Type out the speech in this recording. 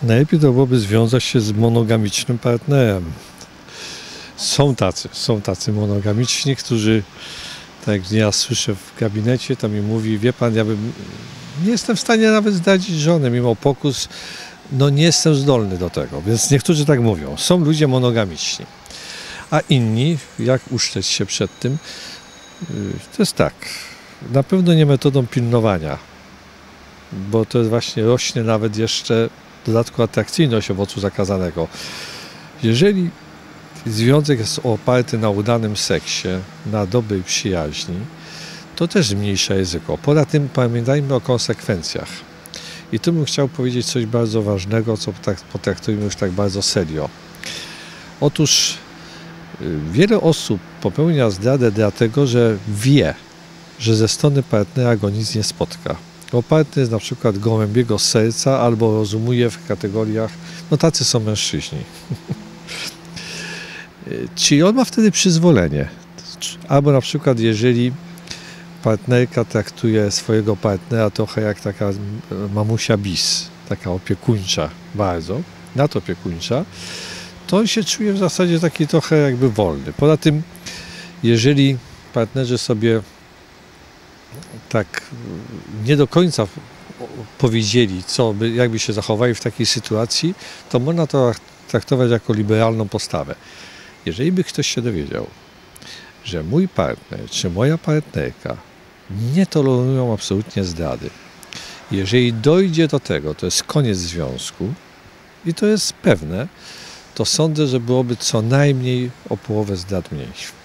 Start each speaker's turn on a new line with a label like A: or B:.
A: Najlepiej to byłoby związać się z monogamicznym partnerem. Są tacy monogamiczni, którzy, tak jak ja słyszę w gabinecie, to mi mówi, wie pan, ja nie jestem w stanie nawet zdradzić żony, mimo pokus, no nie jestem zdolny do tego, więc niektórzy tak mówią. Są ludzie monogamiczni, a inni, jak uszczeć się przed tym, to jest tak, na pewno nie metodą pilnowania, bo to jest właśnie rośnie nawet jeszcze w dodatku atrakcyjność owocu zakazanego. Jeżeli związek jest oparty na udanym seksie, na dobrej przyjaźni, to też zmniejsza ryzyko. Poza tym pamiętajmy o konsekwencjach. I tu bym chciał powiedzieć coś bardzo ważnego, co potraktujmy już tak bardzo serio. Otóż wiele osób popełnia zdradę dlatego, że wie, że ze strony partnera go nic nie spotka. Bo partner jest na przykład gołębiego serca albo rozumuje w kategoriach, no tacy są mężczyźni. Czyli on ma wtedy przyzwolenie. Albo na przykład jeżeli partnerka traktuje swojego partnera trochę jak taka mamusia bis, taka opiekuńcza bardzo, nadopiekuńcza, to on się czuje w zasadzie taki trochę jakby wolny. Poza tym, jeżeli partnerzy sobie tak nie do końca powiedzieli, jakby się zachowali w takiej sytuacji, to można to traktować jako liberalną postawę. Jeżeli by ktoś się dowiedział, że mój partner czy moja partnerka nie tolerują absolutnie zdrady, jeżeli dojdzie do tego, to jest koniec związku i to jest pewne, to sądzę, że byłoby co najmniej o połowę zdrad mniej.